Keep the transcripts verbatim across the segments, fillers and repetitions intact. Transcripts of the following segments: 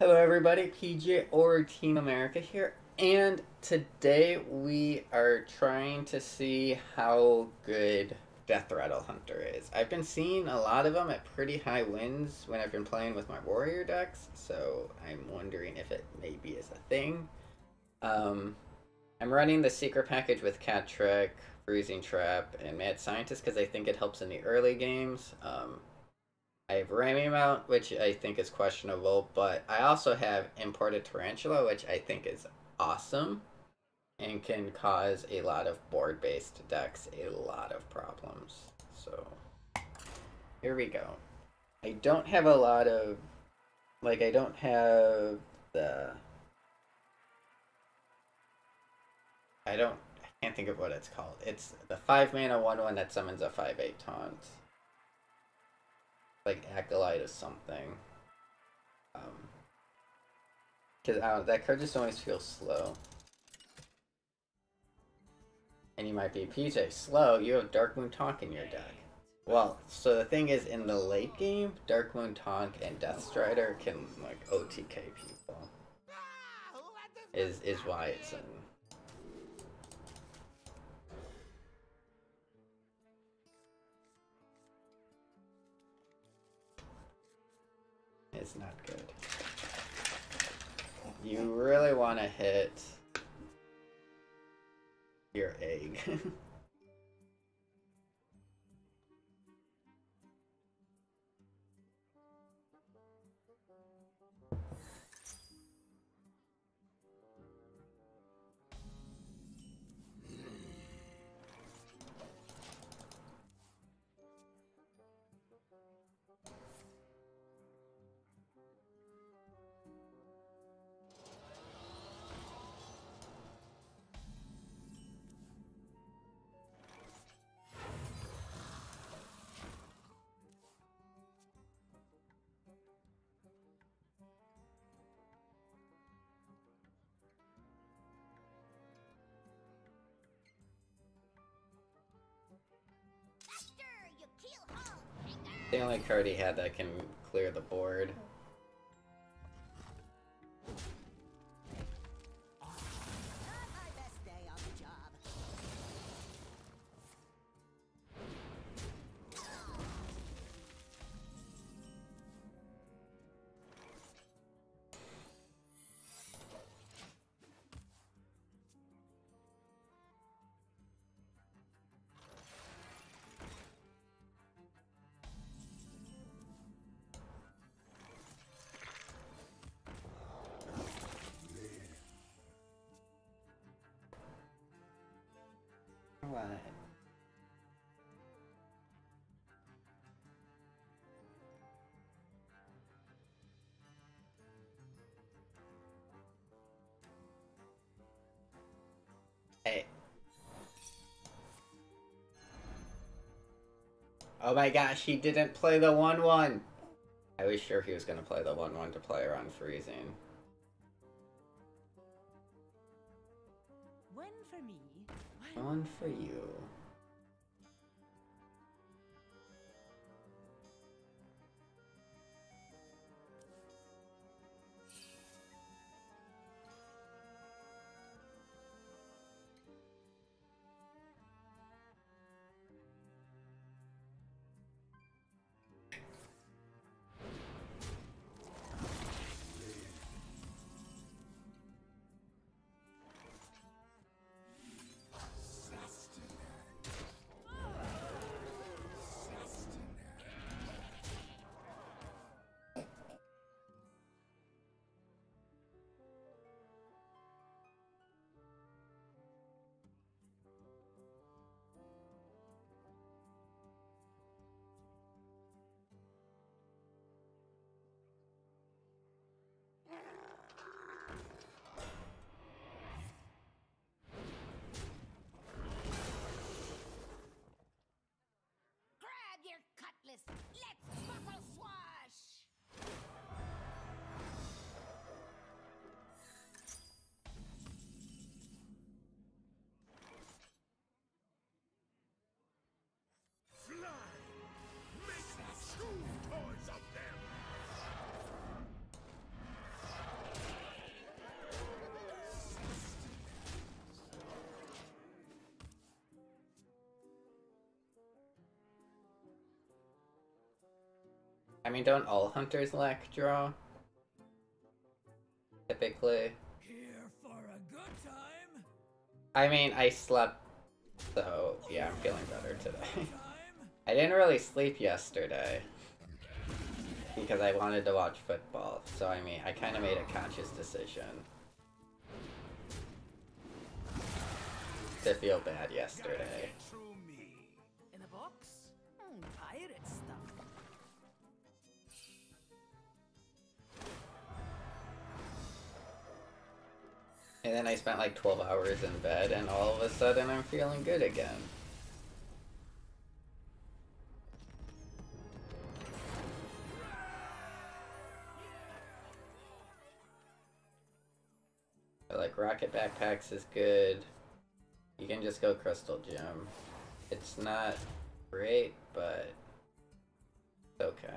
Hello everybody, P J or Team America here, and today we are trying to see how good Death Rattle Hunter is. I've been seeing a lot of them at pretty high wins when I've been playing with my warrior decks, so I'm wondering if it maybe is a thing. Um, I'm running the secret package with Cat Trick, Freezing Trap, and Mad Scientist because I think it helps in the early games. Um, I have Rami Mount, which I think is questionable, but I also have Imported Tarantula, which I think is awesome and can cause a lot of board-based decks a lot of problems. So here we go. I don't have a lot of, like, I don't have the, I don't, I can't think of what it's called. It's the five mana one one that summons a five eight taunt. Like Acolyte or something. Um, Because that card just always feels slow. And you might be, P J, slow, you have Darkmoon Tonk in your deck. Well, so the thing is, in the late game, Darkmoon Tonk and Death Strider can, like, O T K people. Is, is why it's in. It's not good. You really want to hit your egg. The only card he had that can clear the board. What? Hey. Oh my gosh, he didn't play the one one! I was sure he was going to play the one one to play around freezing. One for me. One for you. I mean, don't all hunters lack draw? Typically. Here for a good time. I mean, I slept, so yeah, I'm feeling better today. I didn't really sleep yesterday because I wanted to watch football, so I mean, I kind of made a conscious decision to feel bad yesterday. In a box? Mm, pirate stuff. And then I spent like twelve hours in bed, and all of a sudden I'm feeling good again. Like, Rocket Backpacks is good. You can just go Crystal Gem. It's not great, but it's okay.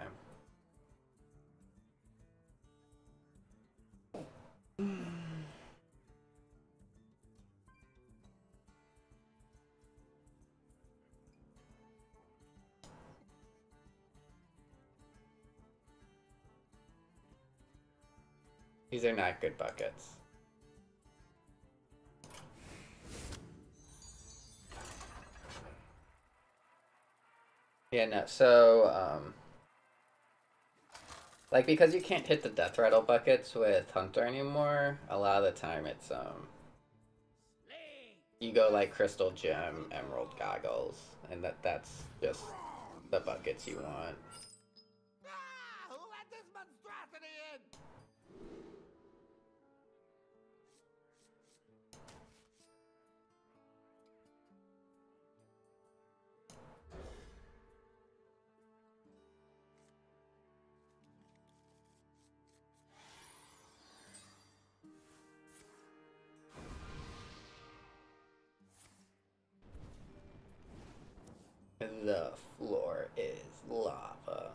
These are not good buckets. Yeah, no, so, um... like, because you can't hit the Death Rattle buckets with Hunter anymore, a lot of the time it's, um... you go, like, Crystal Gem, Emerald Goggles, and that that's just the buckets you want. Ah, who let this monstrosity in? The floor is lava.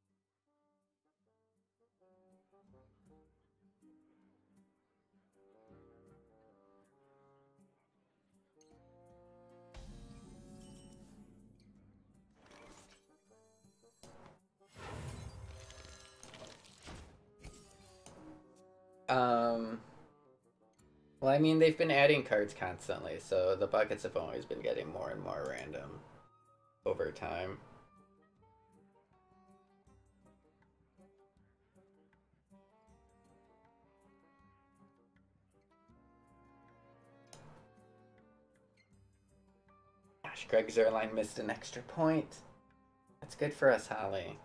Um... Well, I mean, they've been adding cards constantly, so the buckets have always been getting more and more random over time. Gosh, Greg Zerline missed an extra point. That's good for us, Holly.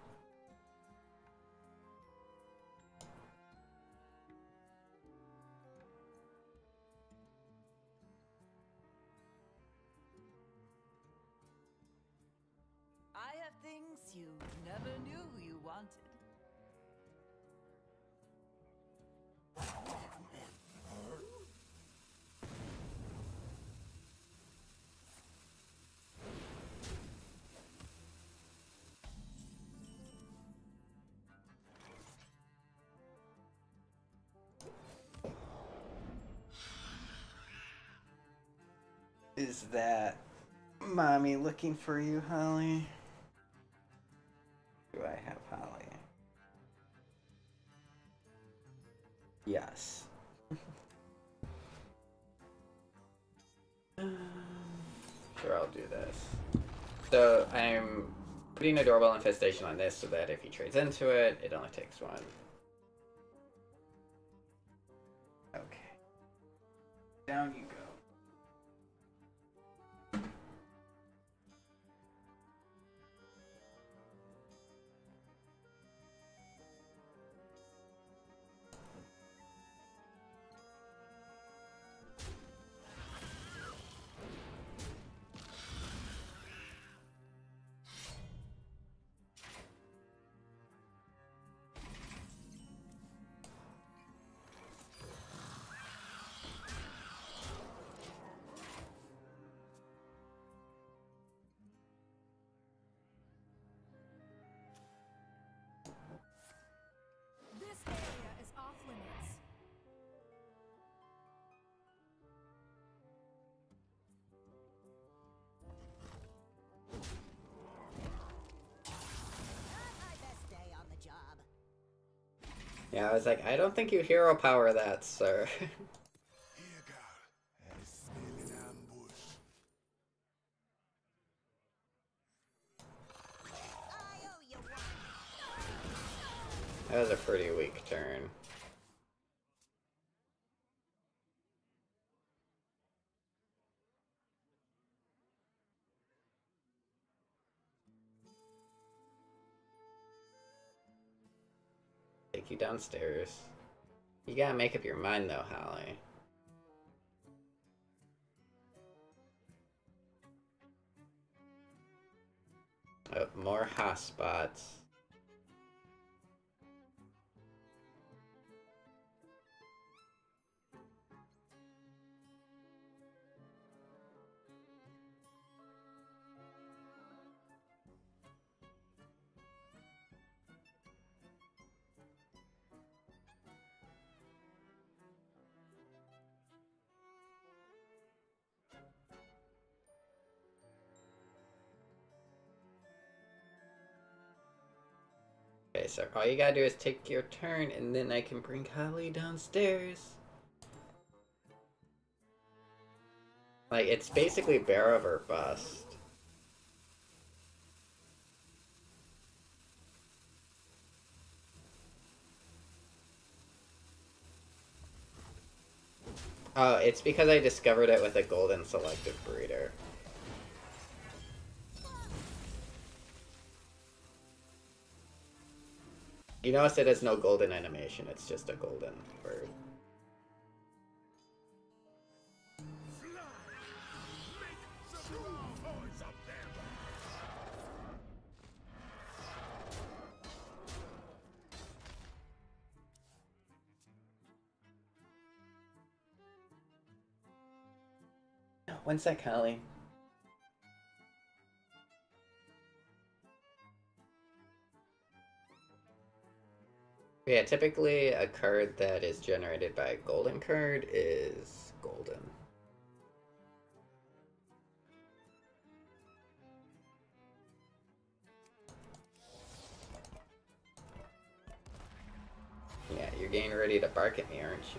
I have things you never knew you wanted. Is that mommy looking for you, Holly? Do I have Holly? Yes. Sure, I'll do this. So I'm putting a Doorbell Infestation on this so that if he trades into it, it only takes one. Okay. Down you go. Yeah, I was like, I don't think you hero power that, sir. That was a pretty weak turn. Take you downstairs. You gotta make up your mind though, Holly. Oh, more hotspots. Okay, so all you gotta do is take your turn, and then I can bring Holly downstairs. Like, it's basically bear of or bust. Oh, it's because I discovered it with a golden selective breeder. You notice it has no golden animation, it's just a golden bird. One sec, Holly. Yeah, typically a card that is generated by a golden card is golden. Yeah, you're getting ready to bark at me, aren't you?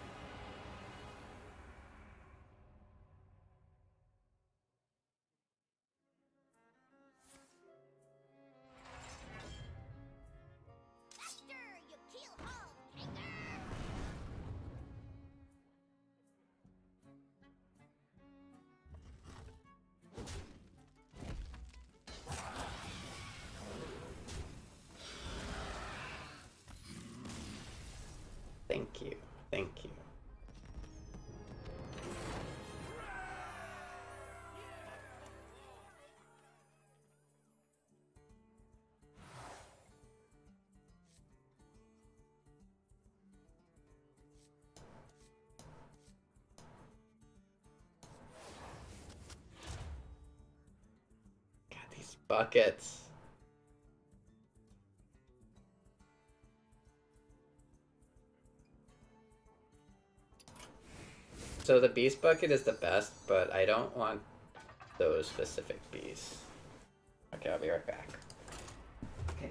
Thank you. Thank you. God, these buckets. So the beast bucket is the best, but I don't want those specific beasts. Okay, I'll be right back. Okay.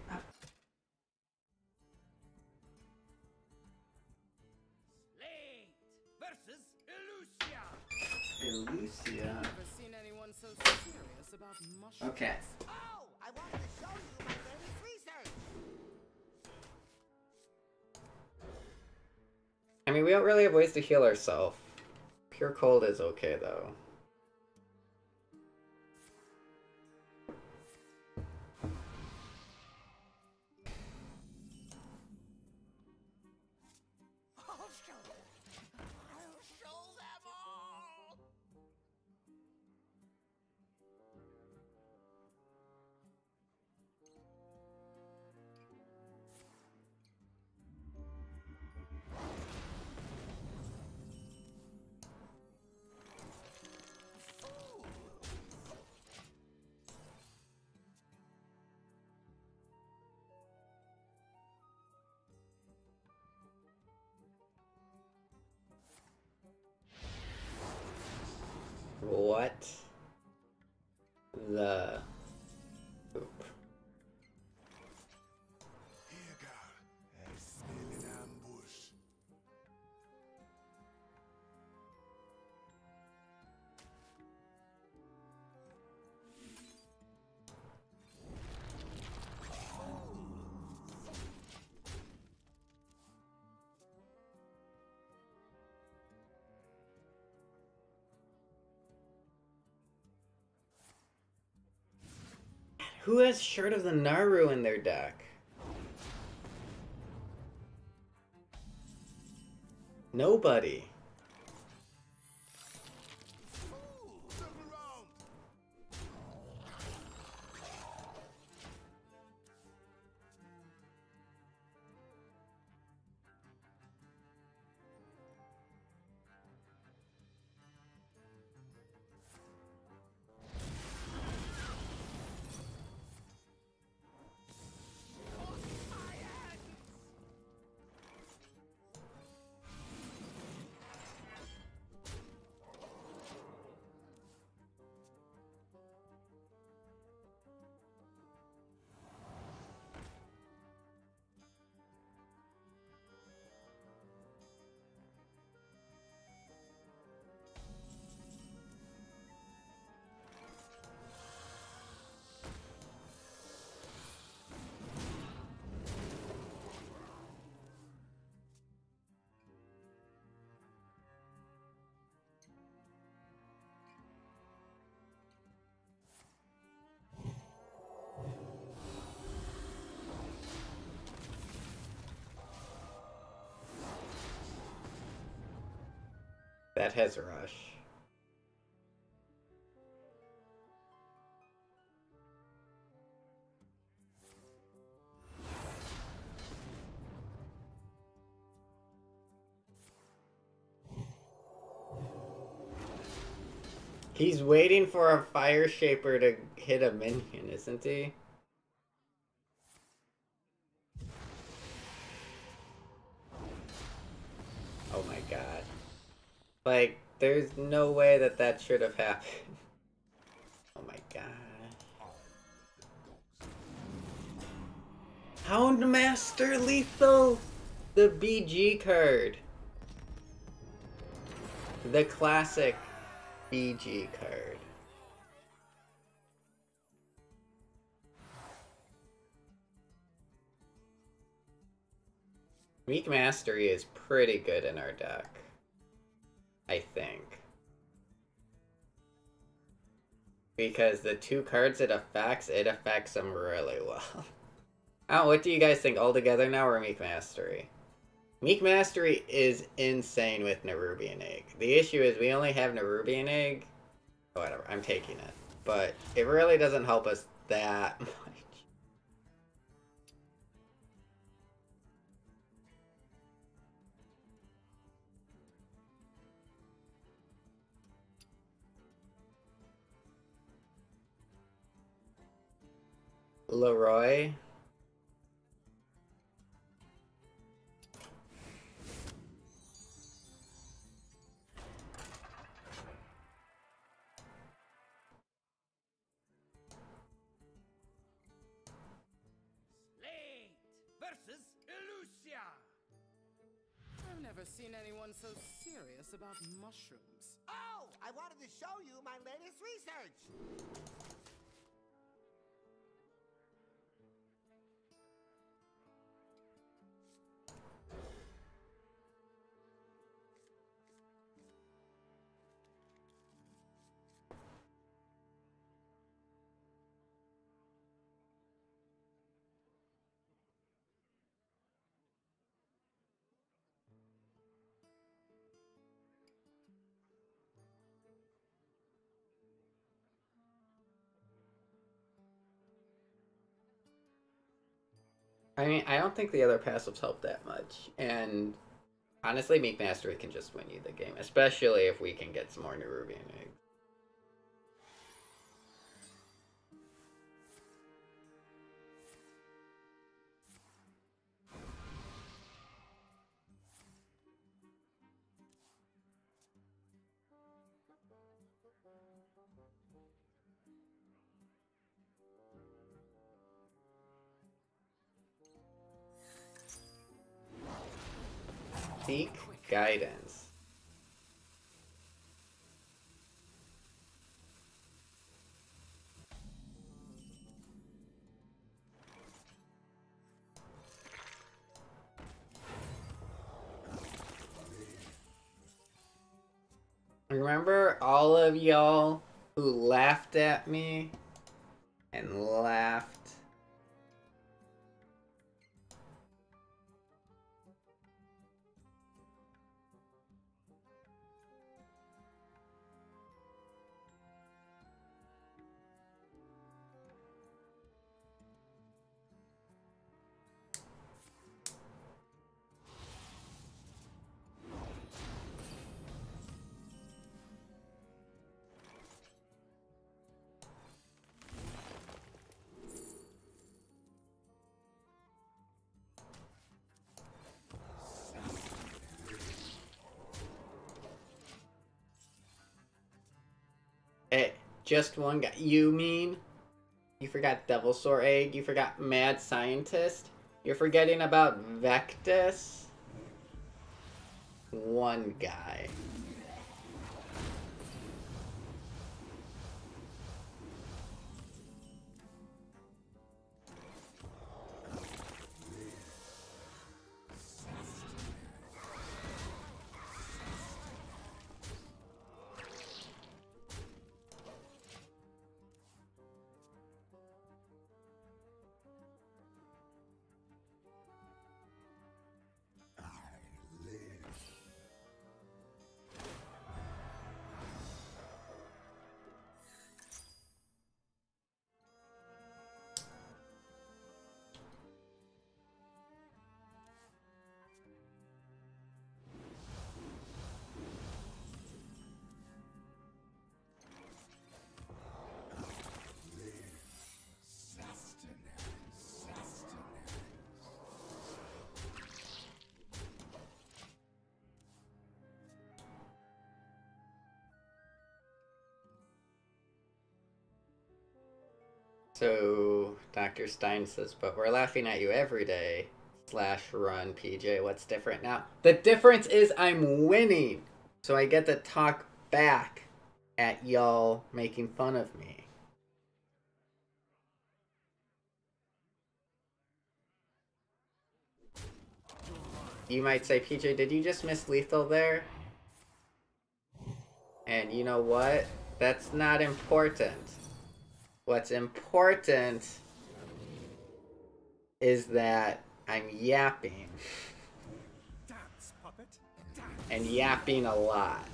Slate versus Elusia. Elusia. Never seen anyone so serious about mushrooms. Okay. Oh, I wanted to show you my latest research. I mean, we don't really have ways to heal ourselves. Pure cold is okay, though. I'll show them. I'll show them all. What the poop? Who has Shirt of the Naru in their deck? Nobody. That has Rush. He's waiting for a Fire Shaper to hit a minion, isn't he? Oh my god. Like, there's no way that that should have happened. Oh my god. Houndmaster Lethal! The B G card. The classic B G card. Meek Mastery is pretty good in our deck. I think. Because the two cards it affects, it affects them really well. Oh, what do you guys think? All Together now or Meek Mastery? Meek Mastery is insane with Nerubian Egg. The issue is we only have Nerubian Egg. Whatever, I'm taking it. But it really doesn't help us that much. Leroy. Slate versus Elusia. I've never seen anyone so serious about mushrooms. Oh, I wanted to show you my latest research. I mean, I don't think the other passives help that much. And honestly, Meek Mastery can just win you the game. Especially if we can get some more Nerubian Eggs. Seek Guidance. Remember all of y'all who laughed at me and left. Hey, just one guy. You mean? You forgot Devilsaur Egg? You forgot Mad Scientist? You're forgetting about Vectus? One guy. So, Doctor Stein says, but we're laughing at you every day. Slash run, P J. What's different now? The difference is I'm winning. So I get to talk back at y'all making fun of me. You might say, P J, did you just miss lethal there? And you know what? That's not important. What's important is that I'm yapping. Dance, puppet. Dance. And yapping a lot.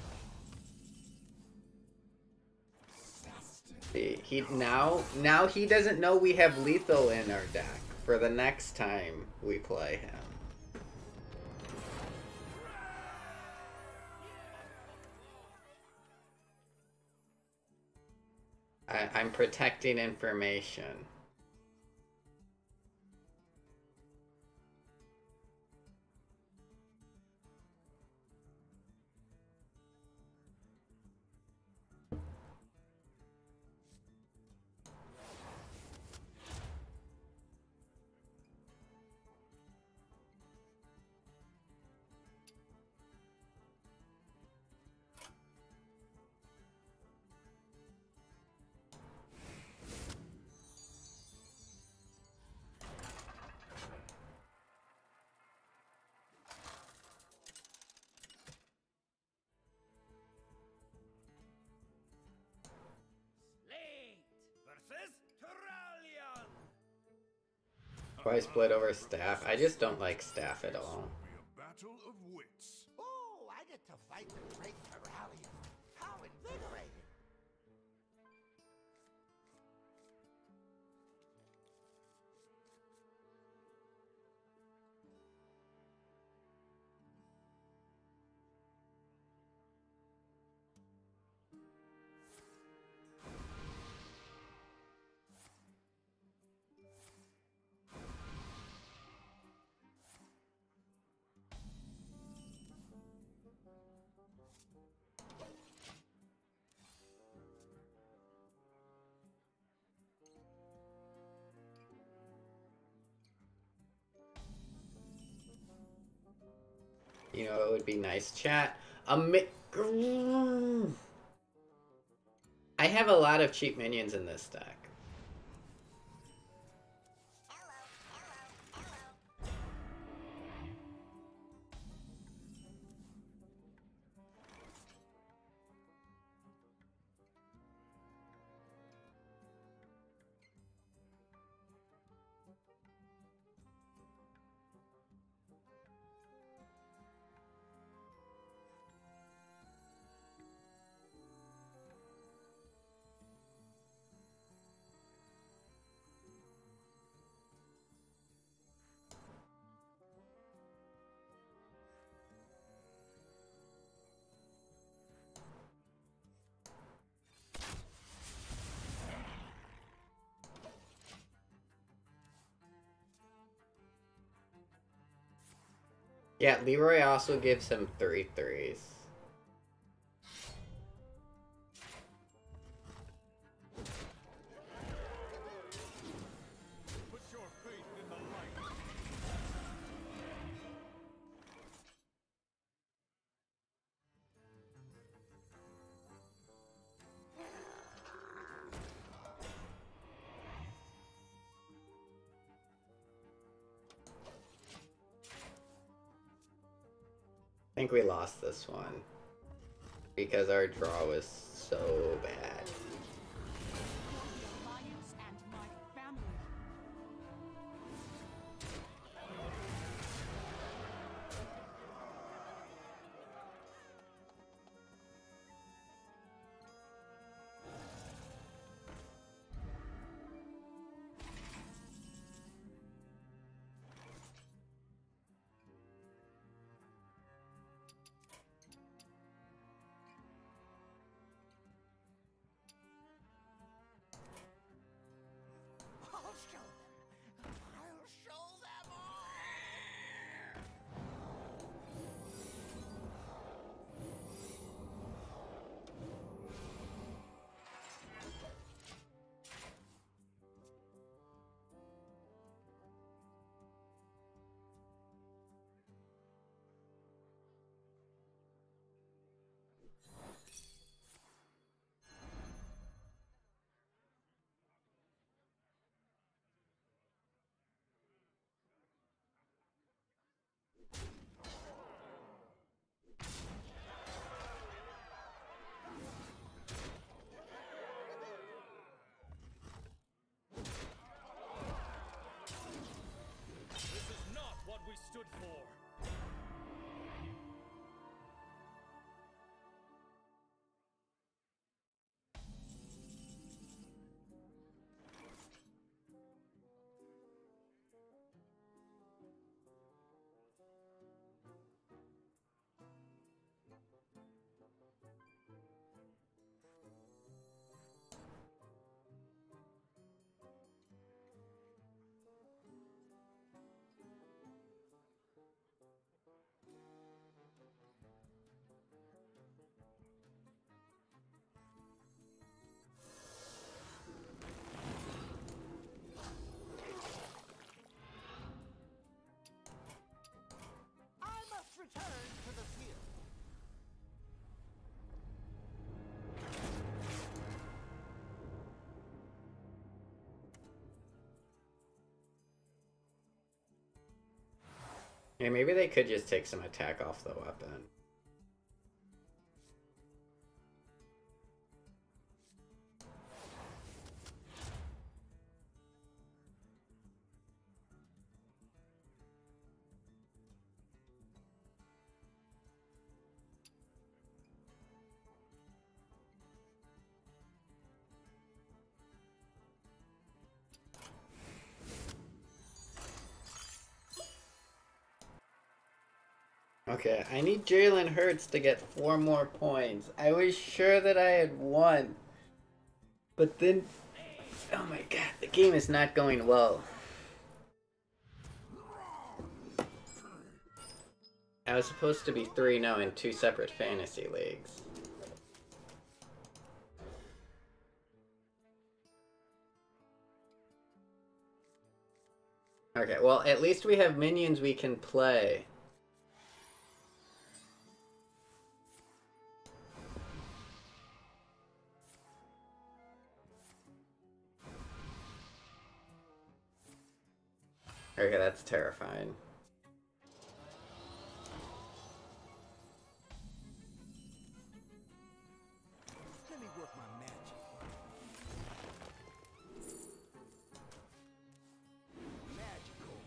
See, he now now he doesn't know we have lethal in our deck for the next time we play him. I, I'm protecting information. Why split over staff? I just don't like staff at all. Be a battle of wits. Oh, I get to fight the great Terralion. How invigorating! You know, it would be nice, chat. A mi I have a lot of cheap minions in this deck. Yeah, Leroy also gives him three threes. Put your faith in the light. I think we lost this one because our draw was so bad. The alliance and my family. I'll show them. I'll show them all. This is not what we stood for. I must return to the field. Yeah, maybe they could just take some attack off the weapon. Okay, I need Jalen Hurts to get four more points. I was sure that I had won. But then... Oh my god, the game is not going well. I was supposed to be three oh in two separate fantasy leagues. Okay, well, at least we have minions we can play. Okay, that's terrifying. Let me work my magic. Magical.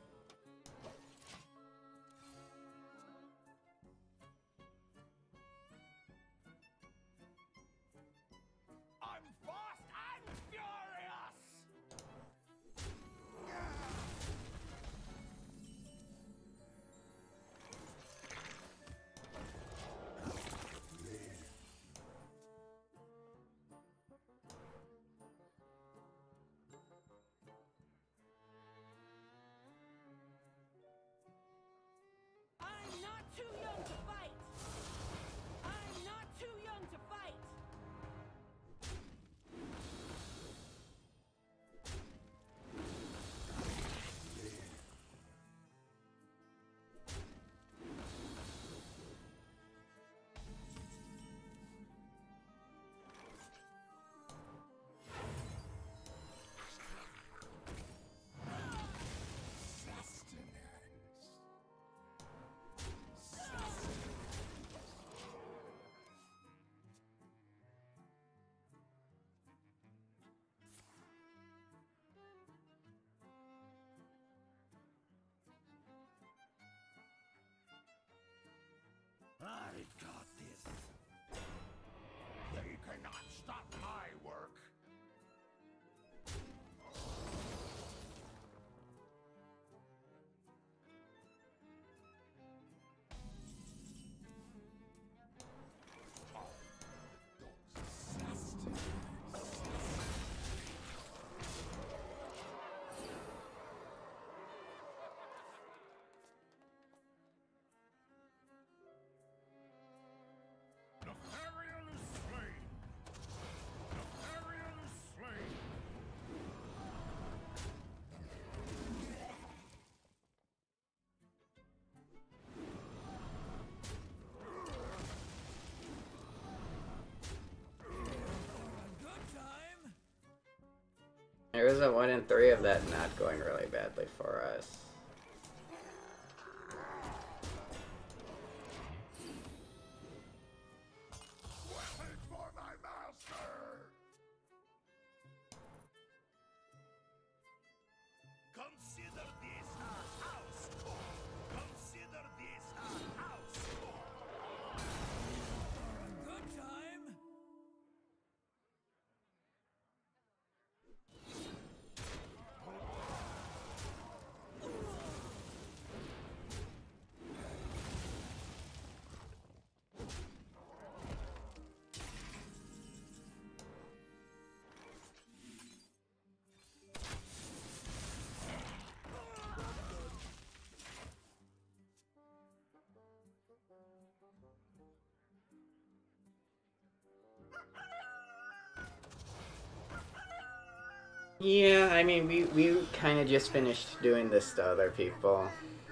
I'm fast and furious. There was a one in three of that not going really badly for us. Weapons for my master! Consider this a house! Consider this a house! Good time. Yeah, I mean, we, we kind of just finished doing this to other people.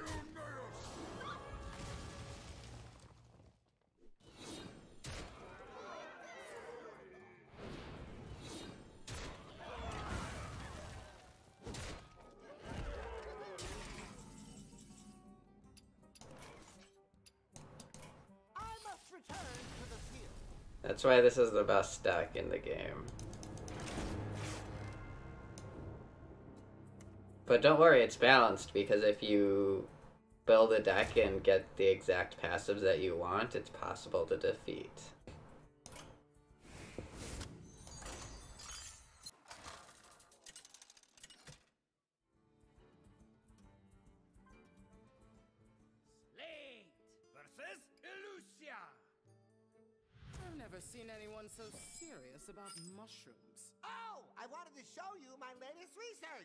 I must return to the field. That's why this is the best deck in the game. But don't worry, it's balanced, because if you build a deck and get the exact passives that you want, it's possible to defeat. Slate versus Elusia. I've never seen anyone so serious about mushrooms. Oh, I wanted to show you my latest research.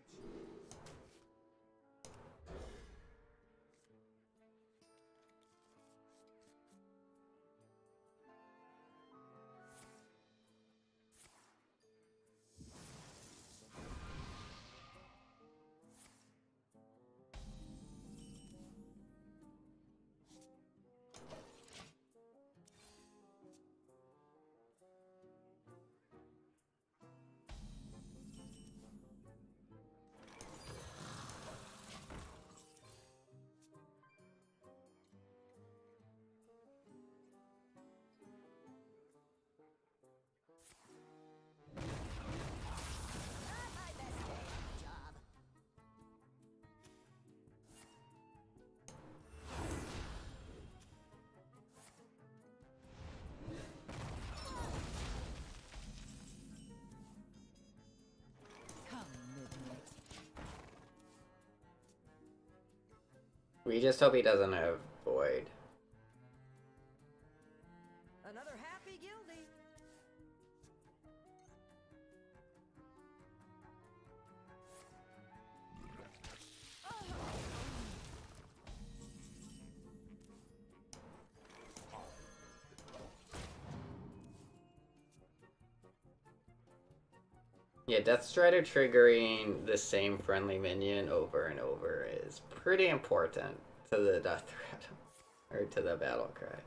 We just hope he doesn't have Void. Another happy guildie. Yeah, Death Strider triggering the same friendly minion over and over is pretty important to the death threat, or to the battle cry.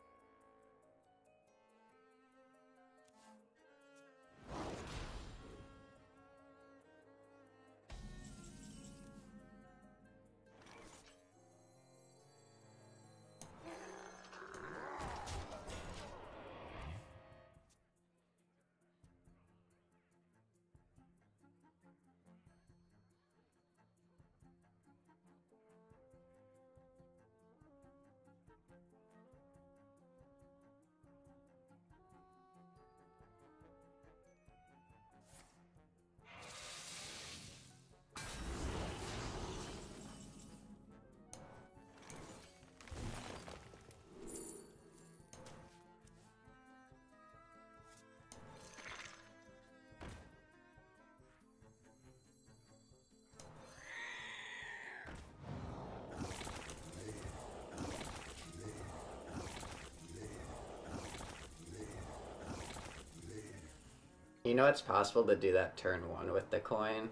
You know it's possible to do that turn one with the coin?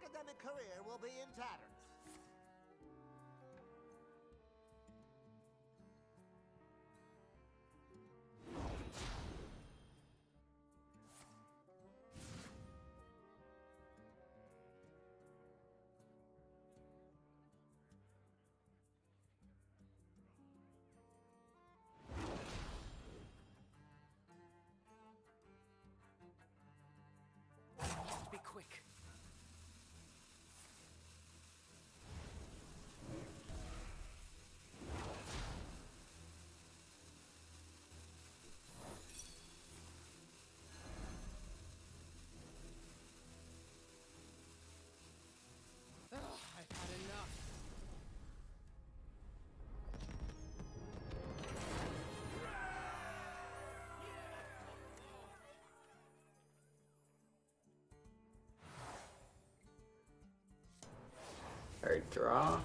academic career will be in tatters. Be quick. Ugh, I've had enough. Or draw.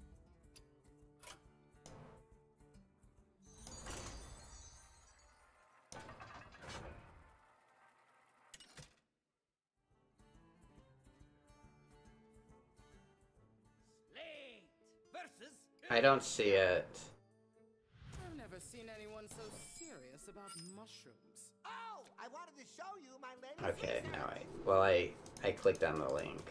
Slate versus I don't see it. I've never seen anyone so serious about mushrooms. Oh, I wanted to show you my latest. Okay, now I well I I clicked on the link.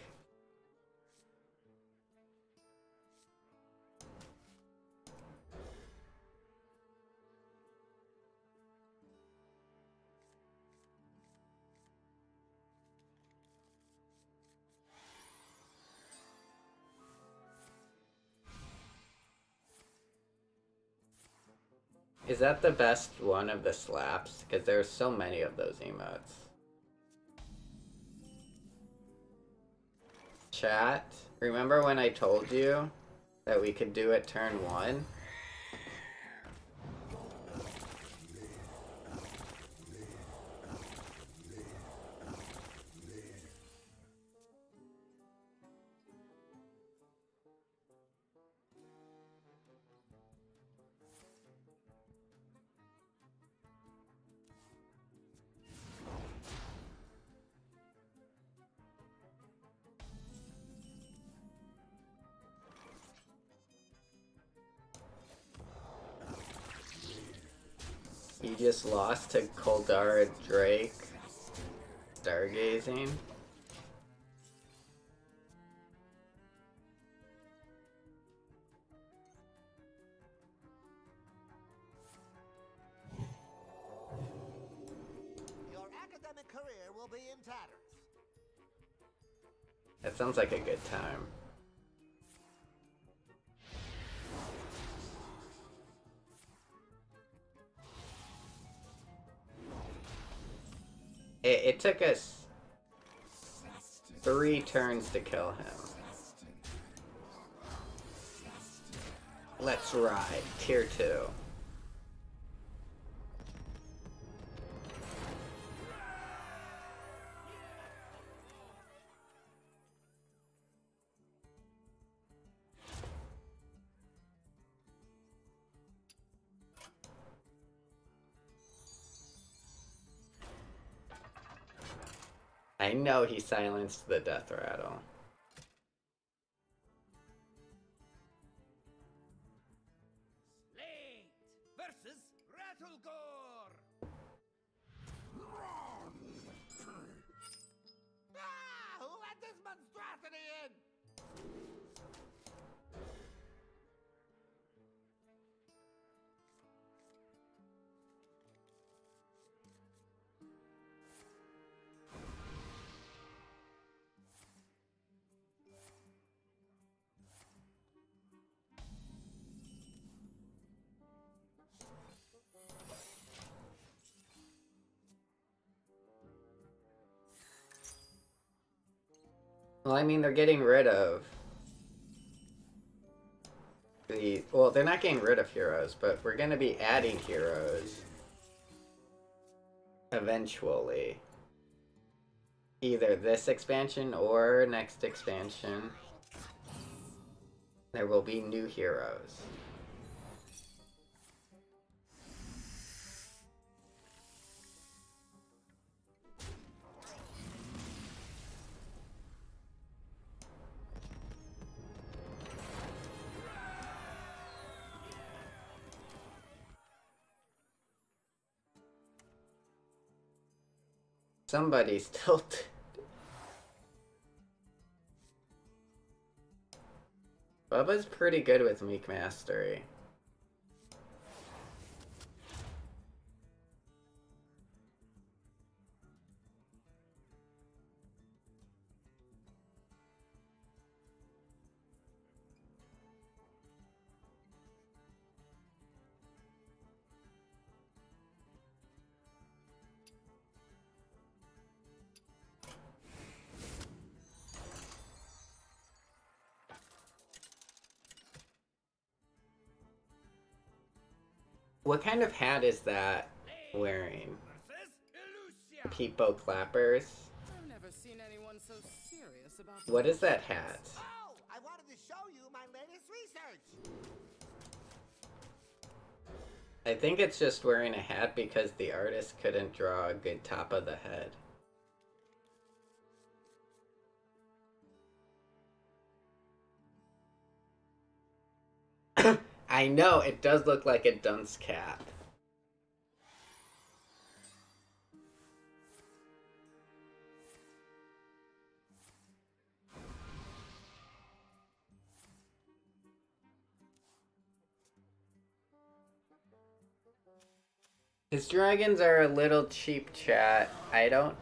Is that the best one of the slaps? Because there's so many of those emotes. Chat, remember when I told you that we could do it turn one? You just lost to Koldara Drake. Stargazing. Your academic career will be in tatters. That sounds like a good time. It, it took us three turns to kill him. Let's ride. Tier two. I know he silenced the death rattle. Slate versus Rattlegore. Ah, who let this monstrosity in? Well, I mean, they're getting rid of the... Well, they're not getting rid of heroes, but we're going to be adding heroes eventually. Either this expansion or next expansion. There will be new heroes. Somebody's tilted. Bubba's pretty good with Meek Mastery. What kind of hat is that wearing? Versus Illusia. Peepo clappers? I've never seen anyone so serious about What is that hat? Oh, I wanted to show you my latest research. I think it's just wearing a hat because the artist couldn't draw a good top of the head. I know, it does look like a dunce cap. His dragons are a little cheap, chat. I don't...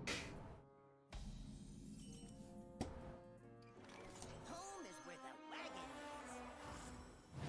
Home is where the wagon is.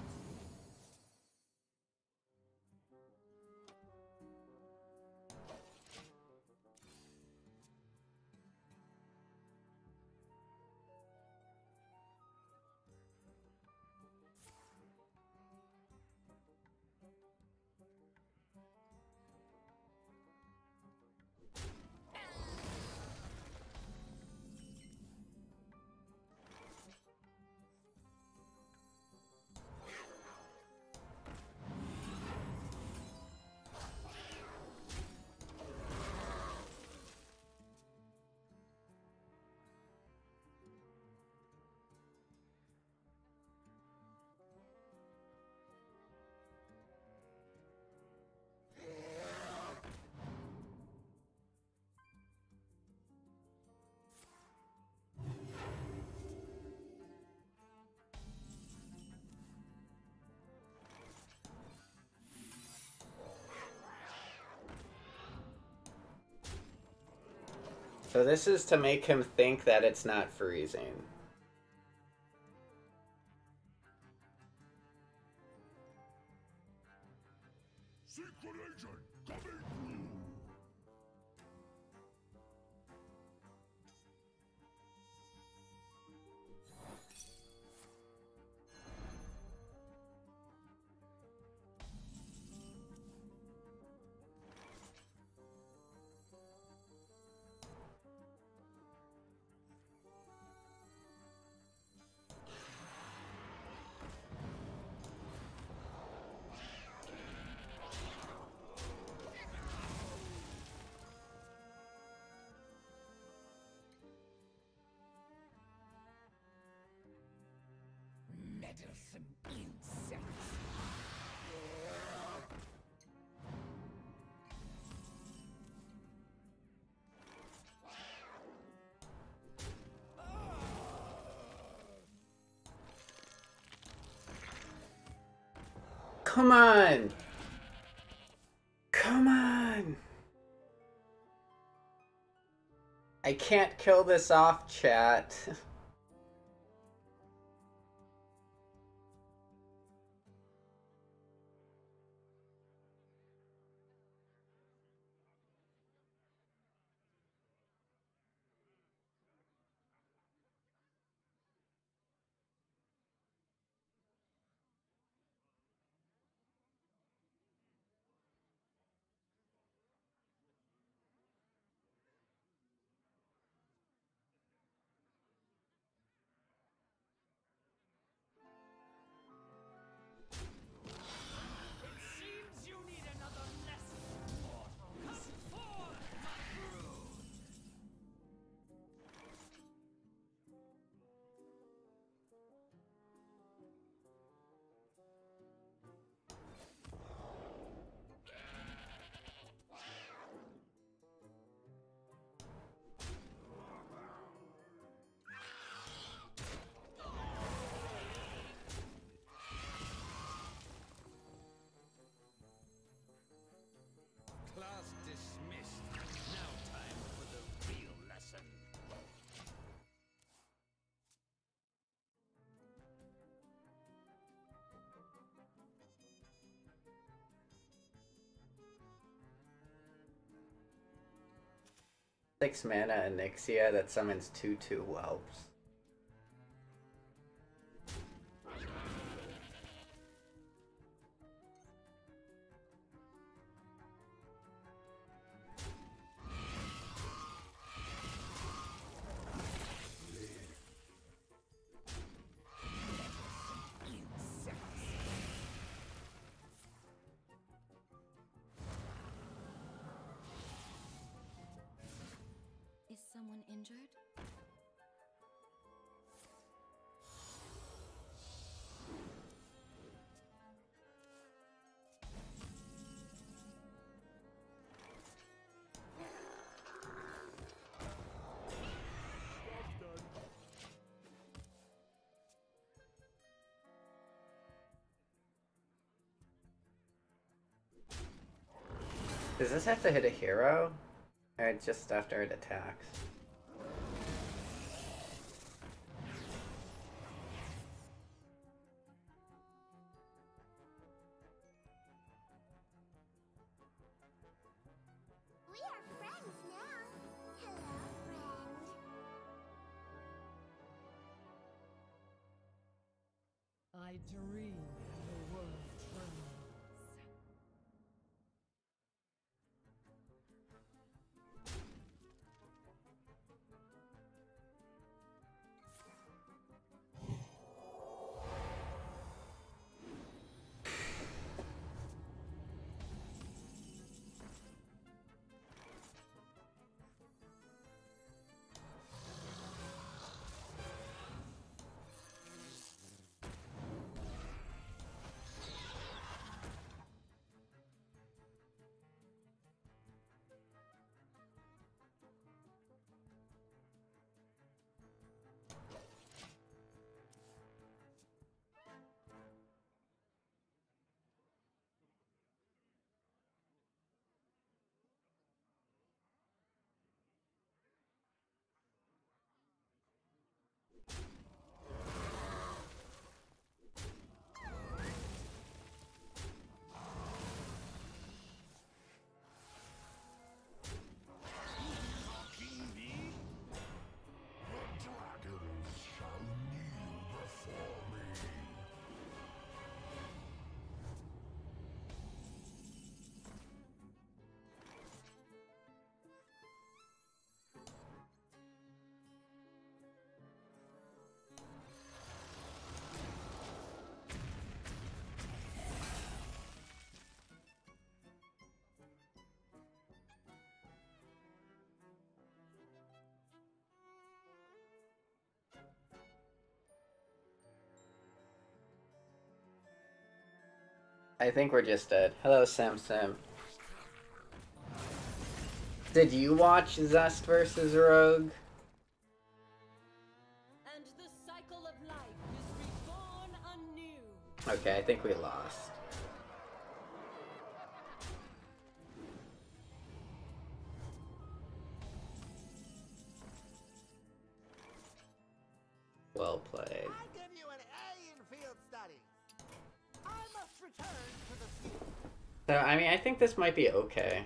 So this is to make him think that it's not freezing. Secret agent coming through. Meddlesome insects. Come on! Come on! I can't kill this off, chat. Six mana Onyxia that summons two two whelps. Is someone injured? Does this have to hit a hero? Or just after it attacks? We are friends now. Hello, friend. I dream the world trembles. I think we're just dead. Hello, Sam Sim. Did you watch Zest versus Rogue? And the cycle of life is reborn anew. Okay, I think we lost. Well played. I give you an A in field studies. I must return to the field. So, I mean, I think this might be okay.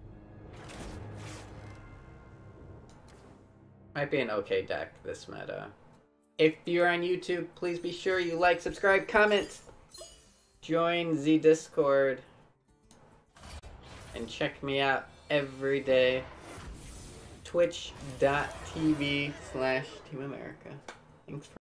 Might be an okay deck, this meta. If you're on YouTube, please be sure you like, subscribe, comment, join the Discord, and check me out every day. Twitch dot T V slash Team America. Thanks for